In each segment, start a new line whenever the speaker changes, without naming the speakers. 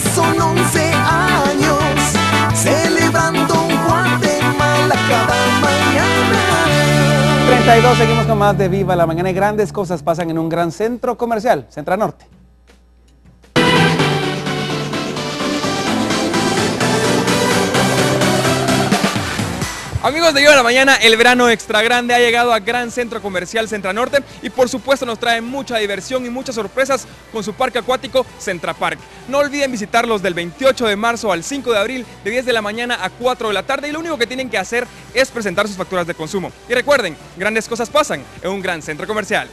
son 11 años, celebrando Guatemala cada mañana.
32, seguimos con más de Viva la Mañana y grandes cosas pasan en un gran centro comercial, Centranorte.
Amigos de Viva la Mañana, el verano extra grande ha llegado a Gran Centro Comercial Centranorte y por supuesto nos trae mucha diversión y muchas sorpresas con su parque acuático Centrapark. No olviden visitarlos del 28 de marzo al 5 de abril de 10 de la mañana a 4 de la tarde y lo único que tienen que hacer es presentar sus facturas de consumo. Y recuerden, grandes cosas pasan en un gran centro comercial.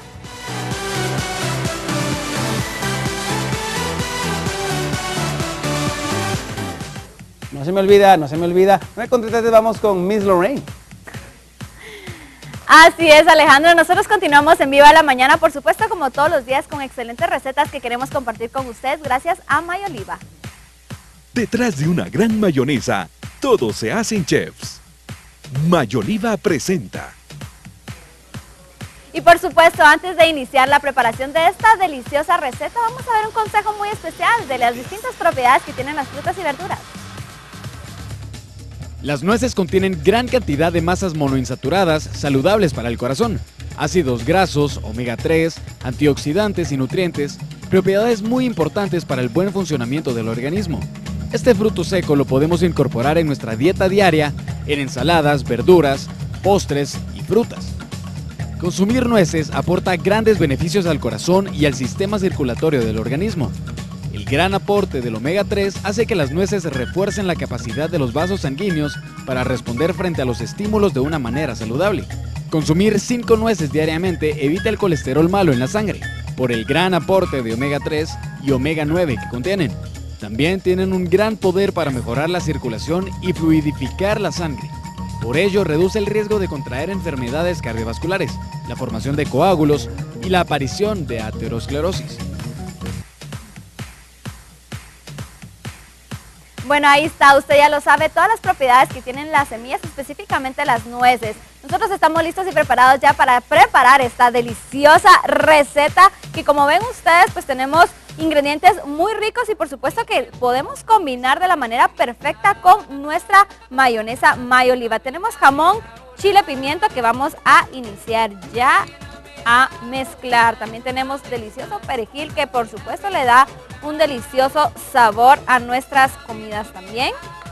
No se me olvida, 9:33 vamos con Miss Lorraine.
Así es, Alejandro, nosotros continuamos en Viva la Mañana, por supuesto como todos los días con excelentes recetas que queremos compartir con ustedes gracias a Mayoliva.
Detrás de una gran mayonesa, todos se hacen chefs. Mayoliva presenta.
Y por supuesto, antes de iniciar la preparación de esta deliciosa receta, vamos a ver un consejo muy especial de las distintas propiedades que tienen las frutas y verduras.
Las nueces contienen gran cantidad de masas monoinsaturadas saludables para el corazón, ácidos grasos, omega 3, antioxidantes y nutrientes, propiedades muy importantes para el buen funcionamiento del organismo. Este fruto seco lo podemos incorporar en nuestra dieta diaria, en ensaladas, verduras, postres y frutas. Consumir nueces aporta grandes beneficios al corazón y al sistema circulatorio del organismo. El gran aporte del omega 3 hace que las nueces refuercen la capacidad de los vasos sanguíneos para responder frente a los estímulos de una manera saludable. Consumir 5 nueces diariamente evita el colesterol malo en la sangre, por el gran aporte de omega 3 y omega 9 que contienen. También tienen un gran poder para mejorar la circulación y fluidificar la sangre. Por ello, reduce el riesgo de contraer enfermedades cardiovasculares, la formación de coágulos y la aparición de aterosclerosis.
Bueno, ahí está, usted ya lo sabe, todas las propiedades que tienen las semillas, específicamente las nueces. Nosotros estamos listos y preparados ya para preparar esta deliciosa receta que, como ven ustedes, pues tenemos ingredientes muy ricos y por supuesto que podemos combinar de la manera perfecta con nuestra mayonesa Mayoliva. Tenemos jamón, chile, pimiento que vamos a iniciar ya a mezclar. También tenemos delicioso perejil que por supuesto le da un delicioso sabor a nuestras comidas también.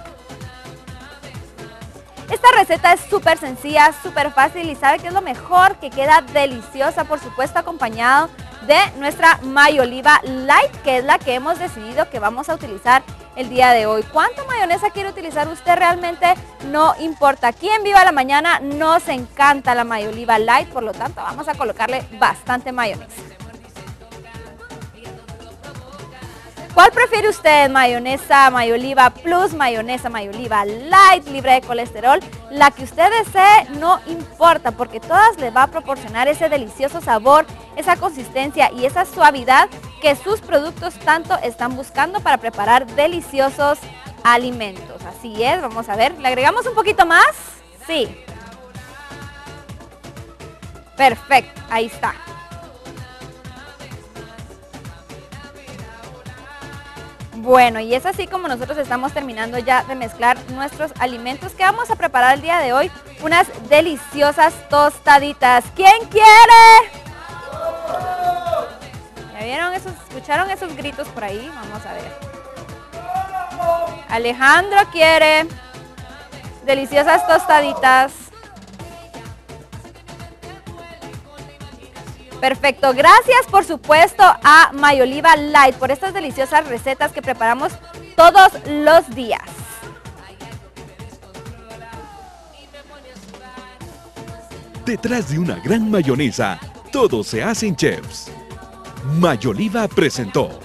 Esta receta es súper sencilla, súper fácil y sabe que es lo mejor, que queda deliciosa, por supuesto acompañado de nuestra Mayoliva Light, que es la que hemos decidido que vamos a utilizar el día de hoy. ¿Cuánta mayonesa quiere utilizar usted? Realmente no importa. Aquí en Viva la Mañana nos encanta la Mayoliva Light, por lo tanto vamos a colocarle bastante mayonesa. ¿Cuál prefiere usted? ¿Mayonesa Mayoliva Plus, mayonesa Mayoliva Light, libre de colesterol? La que usted desee no importa, porque todas le va a proporcionar ese delicioso sabor, esa consistencia y esa suavidad que sus productos tanto están buscando para preparar deliciosos alimentos. Así es, vamos a ver, ¿le agregamos un poquito más? Sí. Perfecto, ahí está. Bueno, y es así como nosotros estamos terminando ya de mezclar nuestros alimentos que vamos a preparar el día de hoy. Unas deliciosas tostaditas. ¿Quién quiere? ¿Ya vieron esos? ¿Escucharon esos gritos por ahí? Vamos a ver. Alejandro quiere deliciosas tostaditas. Perfecto, gracias por supuesto a Mayoliva Light por estas deliciosas recetas que preparamos todos los días.
Detrás de una gran mayonesa, todos se hacen chefs. Mayoliva presentó.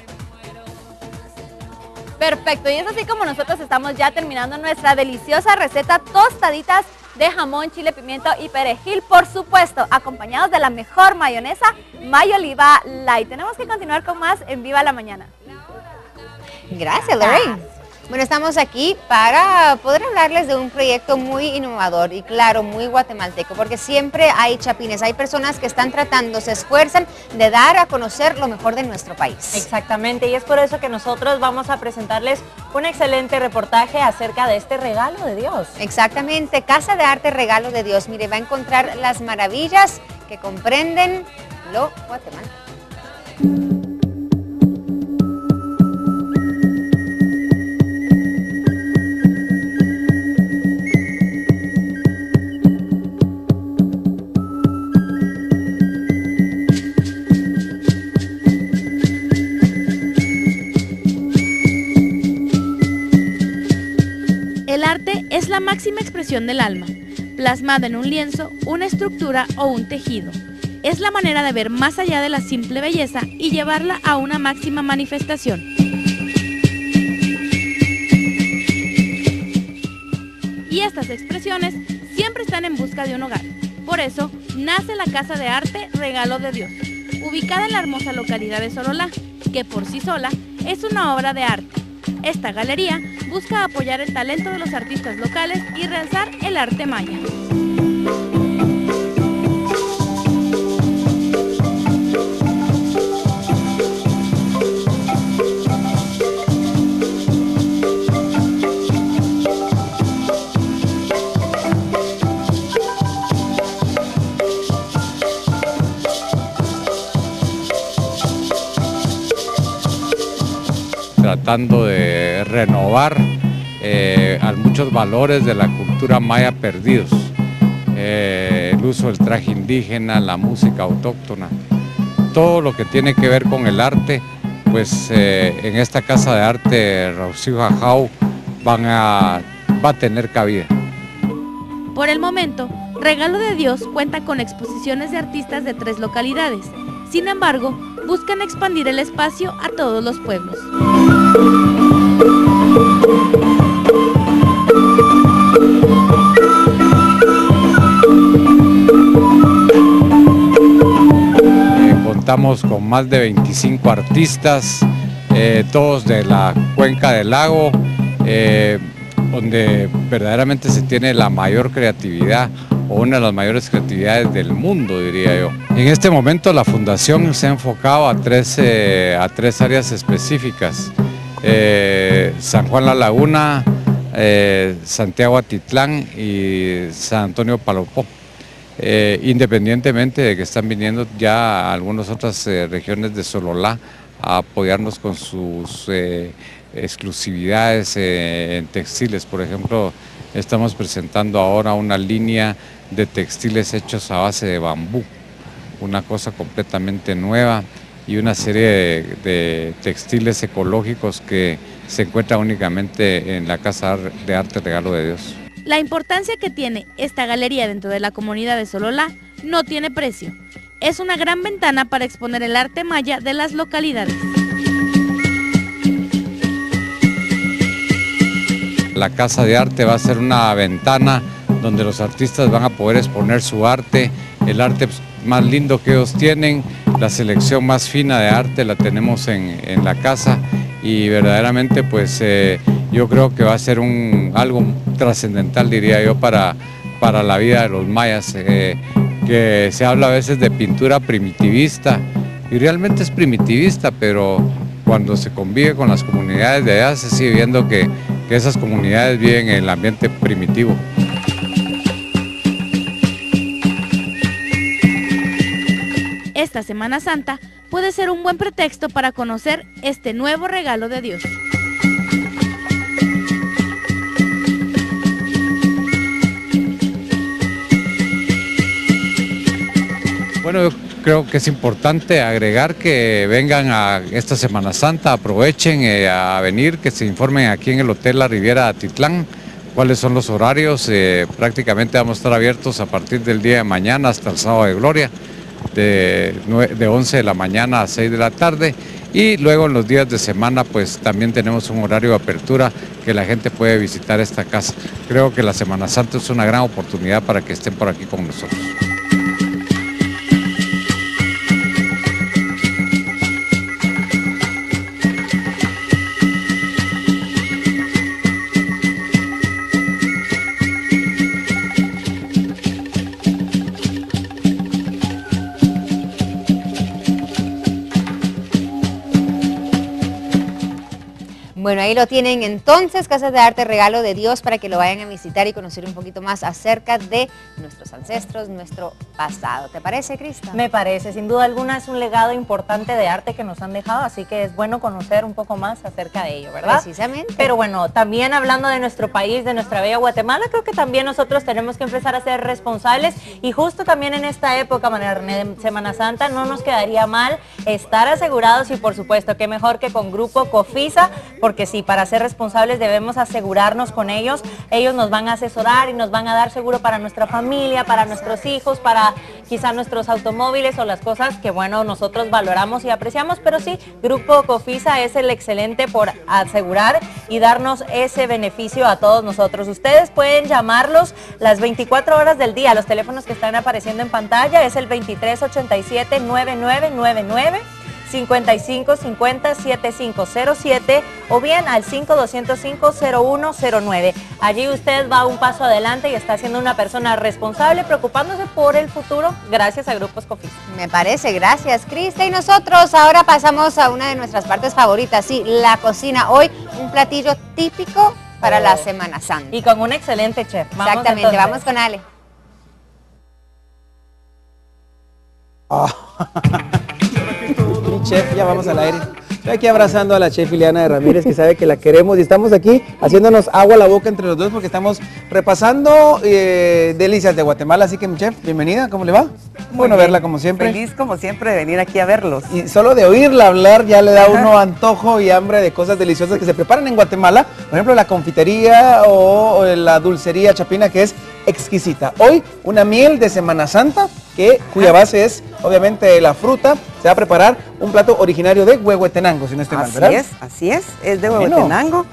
Perfecto, y es así como nosotros estamos ya terminando nuestra deliciosa receta tostaditas de jamón, chile, pimiento y perejil, por supuesto, acompañados de la mejor mayonesa Mayoliva Light. Tenemos que continuar con más en Viva la Mañana.
Gracias, Lorraine. Bueno, estamos aquí para poder hablarles de un proyecto muy innovador y claro, muy guatemalteco, porque siempre hay chapines, hay personas que están tratando, se esfuerzan de dar a conocer lo mejor de nuestro país.
Exactamente, y es por eso que nosotros vamos a presentarles un excelente reportaje acerca de este regalo de Dios.
Exactamente, Casa de Arte Regalo de Dios. Mire, va a encontrar las maravillas que comprenden lo guatemalteco.
El arte es la máxima expresión del alma, plasmada en un lienzo, una estructura o un tejido. Es la manera de ver más allá de la simple belleza y llevarla a una máxima manifestación. Y estas expresiones siempre están en busca de un hogar. Por eso, nace la Casa de Arte Regalo de Dios, ubicada en la hermosa localidad de Sololá, que por sí sola es una obra de arte. Esta galería busca apoyar el talento de los artistas locales y realzar el arte maya.
Tratando de renovar a muchos valores de la cultura maya perdidos, el uso del traje indígena, la música autóctona, todo lo que tiene que ver con el arte, pues en esta Casa de Arte Rausiu Jajau va a tener cabida.
Por el momento, Regalo de Dios cuenta con exposiciones de artistas de 3 localidades. Sin embargo, buscan expandir el espacio a todos los pueblos.
Contamos con más de 25 artistas, todos de la cuenca del lago, donde verdaderamente se tiene la mayor creatividad o una de las mayores creatividades del mundo, diría yo. En este momento la fundación se ha enfocado a tres áreas específicas: San Juan La Laguna, Santiago Atitlán y San Antonio Palopó. Independientemente de que están viniendo ya algunas otras regiones de Sololá a apoyarnos con sus exclusividades en textiles. Por ejemplo, estamos presentando ahora una línea de textiles hechos a base de bambú, una cosa completamente nueva, y una serie de textiles ecológicos que se encuentran únicamente en la Casa de Arte Regalo de Dios.
La importancia que tiene esta galería dentro de la comunidad de Sololá no tiene precio. Es una gran ventana para exponer el arte maya de las localidades.
La Casa de Arte va a ser una ventana donde los artistas van a poder exponer su arte, el arte más lindo que ellos tienen, la selección más fina de arte la tenemos en la casa, y verdaderamente pues yo creo que va a ser algo trascendental, diría yo, para la vida de los mayas, que se habla a veces de pintura primitivista, y realmente es primitivista, pero cuando se convive con las comunidades de allá se sigue viendo que esas comunidades viven en el ambiente primitivo.
Esta Semana Santa puede ser un buen pretexto para conocer este nuevo regalo de Dios.
Bueno, yo creo que es importante agregar que vengan a esta Semana Santa, aprovechen a venir, que se informen aquí en el Hotel La Riviera de Atitlán cuáles son los horarios. Prácticamente vamos a estar abiertos a partir del día de mañana hasta el Sábado de Gloria, de 11 de la mañana a 6 de la tarde, y luego en los días de semana pues también tenemos un horario de apertura que la gente puede visitar esta casa. Creo que la Semana Santa es una gran oportunidad para que estén por aquí con nosotros.
Bueno, ahí lo tienen entonces, Casas de Arte Regalo de Dios, para que lo vayan a visitar y conocer un poquito más acerca de nuestros ancestros, nuestro pasado. ¿Te parece, Crista?
Me parece, sin duda alguna es un legado importante de arte que nos han dejado, así que es bueno conocer un poco más acerca de ello, ¿verdad?
Precisamente.
Pero bueno, también hablando de nuestro país, de nuestra bella Guatemala, creo que también nosotros tenemos que empezar a ser responsables y justo también en esta época, María René, de Semana Santa, no nos quedaría mal estar asegurados y por supuesto que mejor que con Grupo Cofisa, porque sí, para ser responsables debemos asegurarnos con ellos. Ellos nos van a asesorar y nos van a dar seguro para nuestra familia, para nuestros hijos, para quizá nuestros automóviles o las cosas que, bueno, nosotros valoramos y apreciamos, pero sí, Grupo Cofisa es el excelente por asegurar y darnos ese beneficio a todos nosotros. Ustedes pueden llamarlos las 24 horas del día. Los teléfonos que están apareciendo en pantalla es el 2387-9999. 5550-7507 o bien al 5205-0109. Allí usted va un paso adelante y está siendo una persona responsable, preocupándose por el futuro gracias a Grupos Cofisa.
Me parece, gracias, Crista. Y nosotros ahora pasamos a una de nuestras partes favoritas, sí, la cocina. Hoy un platillo típico para la Semana Santa.
Y con un excelente chef.
Exactamente, vamos con Ale.
Mi chef, ya vamos al aire. Estoy aquí abrazando a la chef Ileana de Ramírez, que sabe que la queremos, y estamos aquí haciéndonos agua a la boca entre los dos porque estamos repasando delicias de Guatemala. Así que, mi chef, bienvenida, ¿cómo le va? Bueno verla como siempre.
Feliz como siempre de venir aquí a verlos.
Y solo de oírla hablar ya le da uno antojo y hambre de cosas deliciosas que se preparan en Guatemala. Por ejemplo, la confitería o la dulcería chapina, que es exquisita. Hoy una miel de Semana Santa, cuya base es obviamente la fruta. Se va a preparar un plato originario de Huehuetenango, si no estoy mal, ¿verdad?
Así es de Huehuetenango.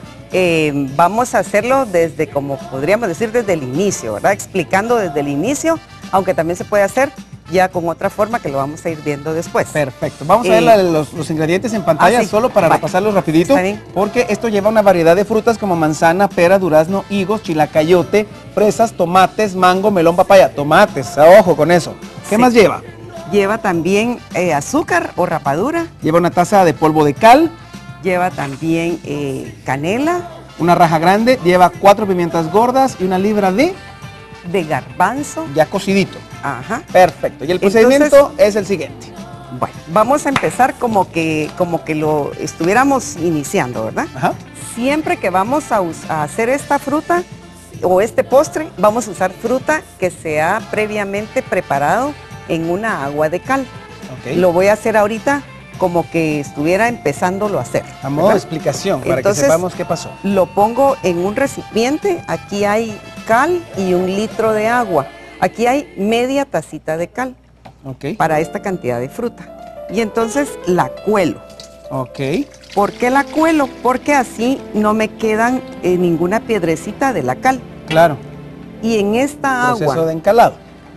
Vamos a hacerlo desde, como podríamos decir, desde el inicio, ¿verdad? Explicando desde el inicio, aunque también se puede hacer ya con otra forma que lo vamos a ir viendo después.
Perfecto. Vamos a ver los ingredientes en pantalla, solo para repasarlos rapidito, porque esto lleva una variedad de frutas como manzana, pera, durazno, higos, chilacayote, fresas, tomates, mango, melón, papaya. Tomates, ojo con eso. ¿Qué más lleva?
Lleva también azúcar o rapadura.
Lleva una taza de polvo de cal.
Lleva también canela.
Una raja grande. Lleva 4 pimientas gordas y 1 libra de
garbanzo.
Ya cocidito.
Ajá.
Perfecto. Y el procedimiento es el siguiente.
Bueno, vamos a empezar como que lo estuviéramos iniciando, ¿verdad?
Ajá.
Siempre que vamos a hacer esta fruta o este postre, vamos a usar fruta que se ha previamente preparado en una agua de cal.
Okay.
Lo voy a hacer ahorita como que estuviera empezándolo a hacer.
A modo de explicación, para que sepamos qué pasó.
Lo pongo en un recipiente, aquí hay cal y 1 litro de agua. Aquí hay media tacita de cal para esta cantidad de fruta. Y entonces la cuelo.
Ok.
¿Por qué la cuelo? Porque así no me quedan ninguna piedrecita de la cal.
Claro.
Y en esta agua...
Proceso de encalado.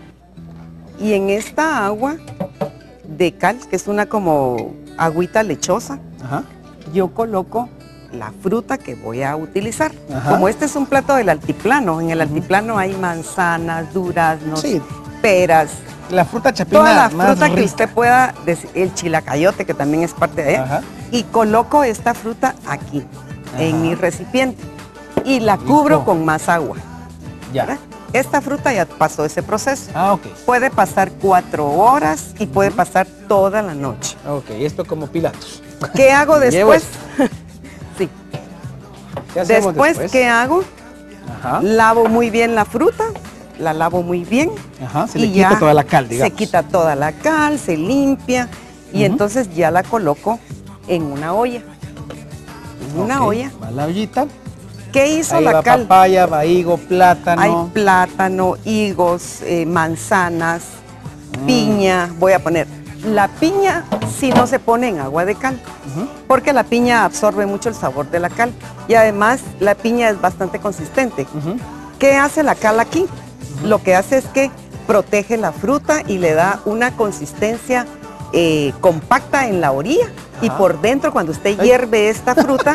Y en esta agua de cal, que es una como agüita lechosa, yo coloco la fruta que voy a utilizar. Como este es un plato del altiplano, en el altiplano hay manzanas, duraznos, peras.
La fruta chapina
toda la
más
fruta
rica
que usted pueda, el chilacayote, que también es parte de él. Y coloco esta fruta aquí, en mi recipiente, y la cubro con más agua.
Ya.
Esta fruta ya pasó ese proceso.
Ok.
Puede pasar 4 horas y puede pasar toda la noche.
Ok, esto como Pilatos.
¿Qué hago después? Sí.
¿Qué hacemos
después? ¿Qué hago? Lavo muy bien la fruta, la lavo muy bien.
Se le quita toda la cal, digamos.
Se quita toda la cal, se limpia y entonces ya la coloco en una olla. En una olla.
Va la ollita.
¿Qué hizo
ahí
la
va
cal?
Papaya, va higo, plátano.
Hay plátano, higos, manzanas, piña. Voy a poner. La piña sí no se pone en agua de cal, porque la piña absorbe mucho el sabor de la cal. Y además la piña es bastante consistente. ¿Qué hace la cal aquí? Lo que hace es que protege la fruta y le da una consistencia compacta en la orilla. Y por dentro, cuando usted hierve esta fruta,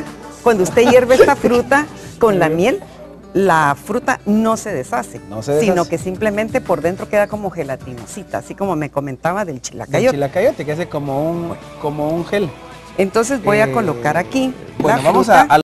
con la miel, la fruta no se deshace, sino que simplemente por dentro queda como gelatinosita, así como me comentaba del chilacayote.
El chilacayote, que hace como un gel.
Entonces voy a colocar aquí
bueno,
la
vamos
fruta.
a